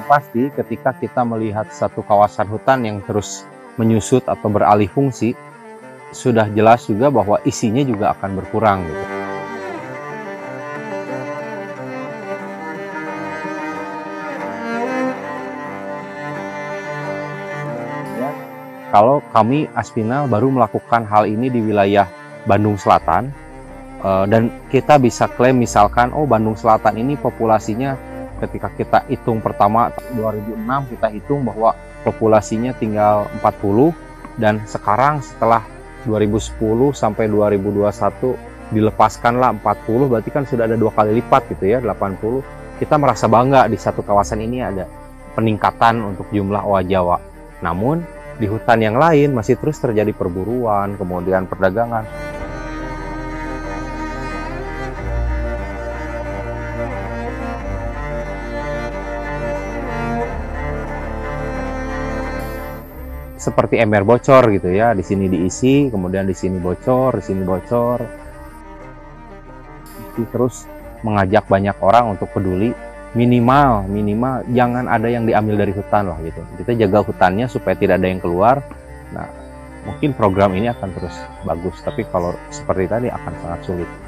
pasti ketika kita melihat satu kawasan hutan yang terus menyusut atau beralih fungsi, sudah jelas juga bahwa isinya juga akan berkurang gitu. Ya, kalau kami Aspinal baru melakukan hal ini di wilayah Bandung Selatan, dan kita bisa klaim misalkan, oh Bandung Selatan ini populasinya ketika kita hitung pertama 2006 kita hitung bahwa populasinya tinggal 40, dan sekarang setelah 2010 sampai 2021 dilepaskanlah 40, berarti kan sudah ada 2 kali lipat gitu ya, 80. Kita merasa bangga di satu kawasan ini ada peningkatan untuk jumlah owa Jawa. Namun di hutan yang lain masih terus terjadi perburuan, kemudian perdagangan. Seperti ember bocor gitu ya, di sini diisi, kemudian di sini bocor, di sini bocor. Terus mengajak banyak orang untuk peduli, minimal jangan ada yang diambil dari hutan lah gitu. Kita jaga hutannya supaya tidak ada yang keluar. Nah, mungkin program ini akan terus bagus, tapi kalau seperti tadi akan sangat sulit.